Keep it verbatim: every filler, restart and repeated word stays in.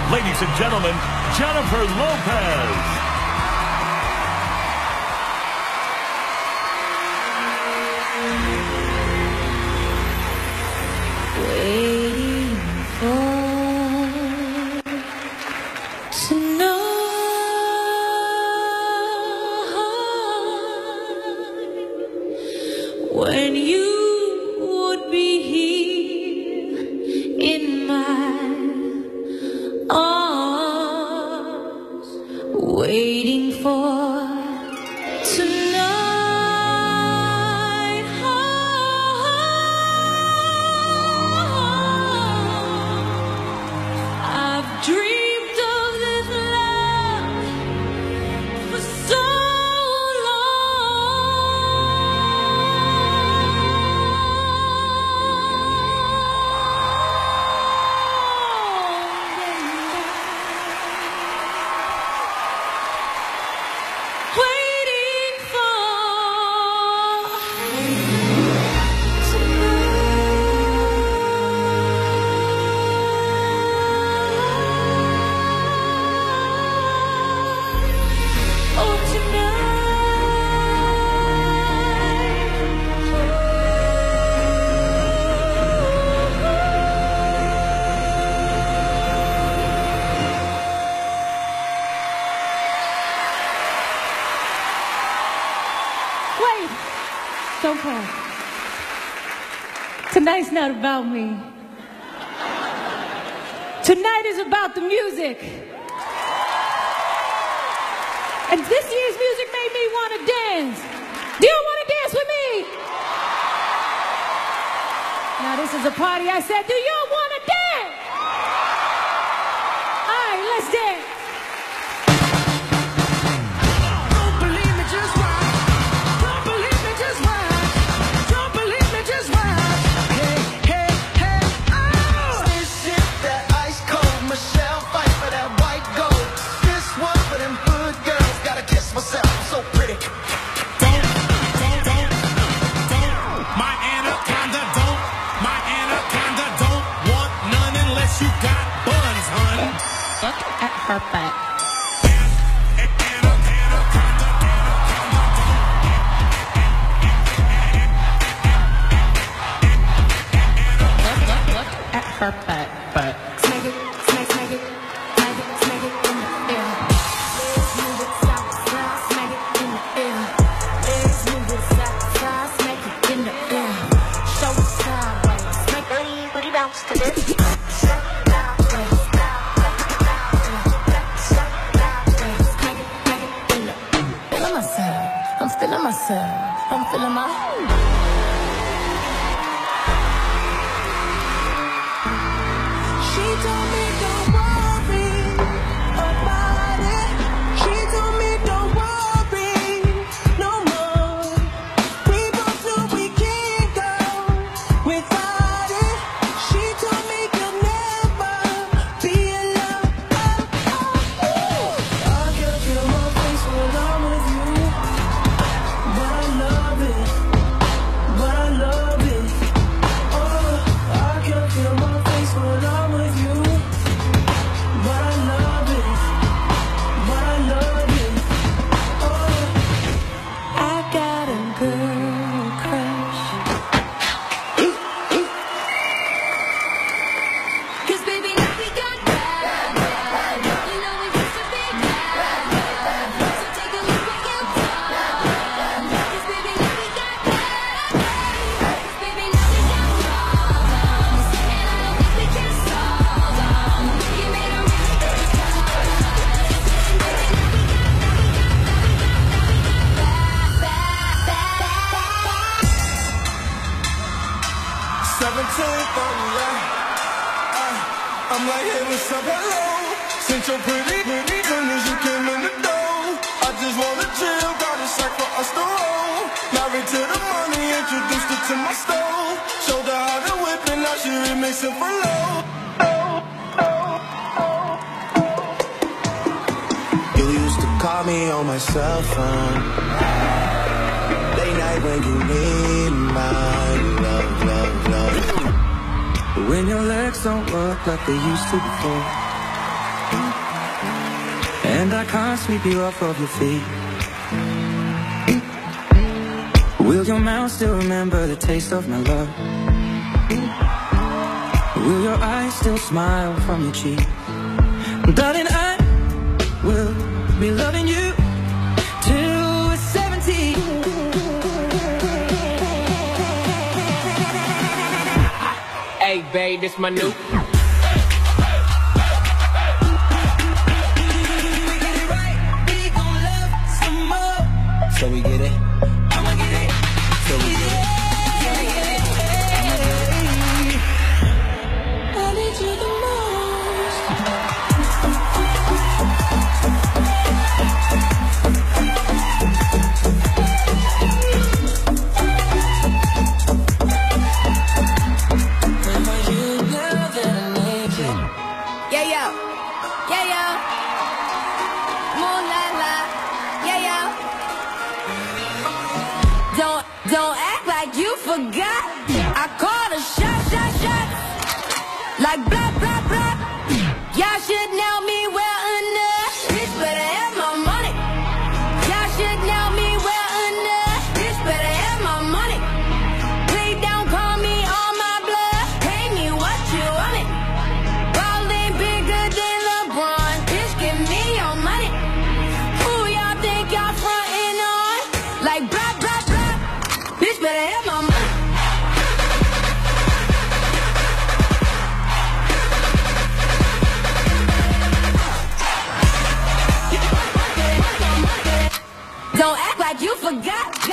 Ladies and gentlemen, Jennifer Lopez. Waiting for tonight, when you would be here in my arms, waiting for tonight. Dreamed of this love for so long, waiting for Wait, don't go. Tonight's not about me. Tonight is about the music. And this year's music made me want to dance. Do you want to dance with me? Now this is a party. I said, do you want to dance? All right, let's dance. Look at her butt. Look, look, look at her butt. Butt. Smack it, smack, smack it, smack it, smack it in the air. Legs move it side to side, smack it in the air. Legs move it side to side, smack it in the air. Show it sideways, make booty, booty bounce to this. I'm feeling myself. I'm feeling my. She told me don't worry about it. She told me don't worry no more. We both know we can't go without it. She told me you'll never be alone. Oh, oh, oh. I can feel my face when I'm with you. But I love it, but I love it. Oh, I can feel my face when I'm with you. But I love it, but I love it. Oh, I got a girl crush. 'Cause baby now we got bad, bad. You know we used to be bad, bad. So take a look what you've done. 'Cause baby now we got bad, bad. 'Cause baby now we got problems, and I don't think we can solve them. You made a really good start. Baby now we got, now we got, now we got, now we got bad, bad, bad, bad. seventeen thirty, yeah. Uh, I'm like, hey, what's up, hello? Since you're pretty, pretty soon as you came in the door, I just wanna chill, got a sack for us to roll. Married to the money, introduced her to my stove. Showed her how to whip it, now she remixing for low. You used to call me on my cell phone, late night when you need my love, love, love. But when your legs don't work like they used to before, and I can't sweep you off of your feet. Will your mouth still remember the taste of my love? Will your eyes still smile from your cheek? Darling, I will be loving you till we're seventeen. Hey, babe, this my new. So we get it. I'ma get it. So we get it. I need you the most. Am I you now that I need you? Yeah, yo. Yeah, yo. Moonlight light. Yeah, yo. Don't, don't act like you forgot. I called a shot, shot, shot. Like blah, blah, blah. Y'all should know me well enough. Bitch better have my money. Y'all should know me well enough. Bitch better have my money. Please don't call me on my bluff. Pay me what you want it. Ballin' bigger than LeBron. Bitch, give me your money. Who y'all think y'all frontin' on? Like blah, blah, blah. Bitch better have my money. Don't act like you forgot.